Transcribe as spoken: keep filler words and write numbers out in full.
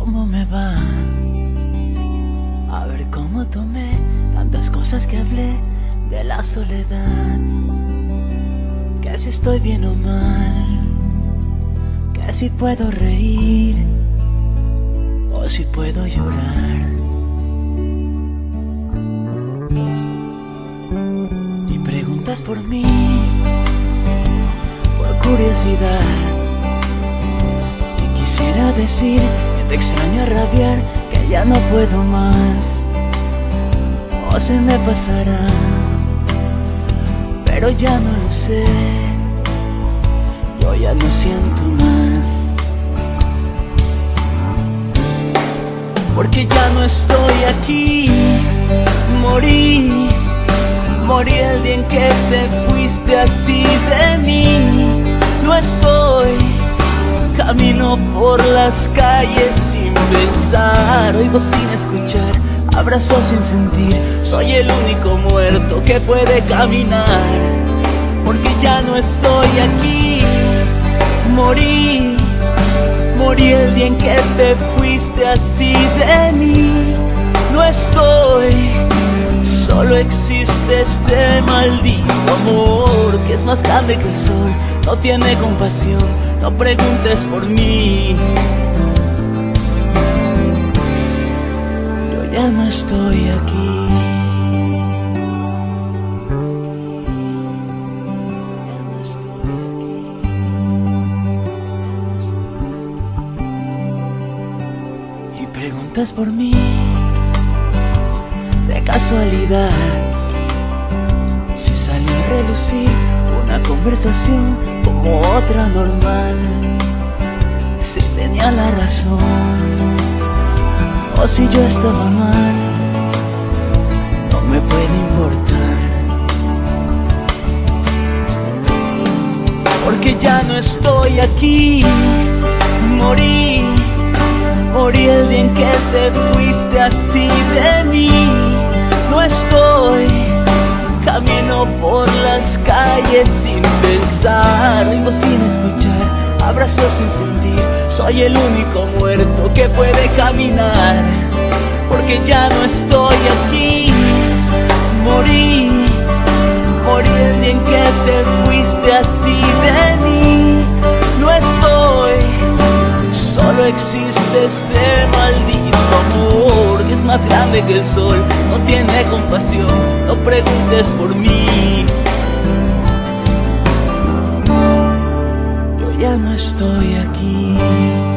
¿Cómo me va? A ver cómo tomé tantas cosas que hablé de la soledad. Que si estoy bien o mal, que si puedo reír o si puedo llorar. Y preguntas por mí, por curiosidad. Y quisiera decir que te extraño a rabiar, que ya no puedo más, o se me pasará, pero ya no lo sé, yo ya no siento más. Porque ya no estoy aquí, morí, morí el día en que te fuiste así de mí. No estoy, camino por las calles sin pensar, oigo sin escuchar, abrazo sin sentir, soy el único muerto que puede caminar. Porque ya no estoy aquí, morí, morí el día en que te fuiste así de mí. No estoy, solo existe este maldito amor que es más grande que el sol, no tiene compasión, no preguntes por mí. Yo ya no estoy aquí. Preguntas por mí de casualidad, si salió a relucir una conversación como otra normal, si tenía la razón o si yo estaba mal, no me puede importar. Porque ya no estoy aquí, morí, morí el día en que te fuiste así de mí. No estoy, camino por las calles sin pensar, oigo sin escuchar, abrazo sin sentir, soy el único muerto que puede caminar. Porque ya no estoy aquí, morí, morí el día en que te fuiste así de mí. No estoy, solo existe este maldito amor que es más grande que el sol, no tiene compasión, no preguntes por mí. Yo ya no estoy aquí.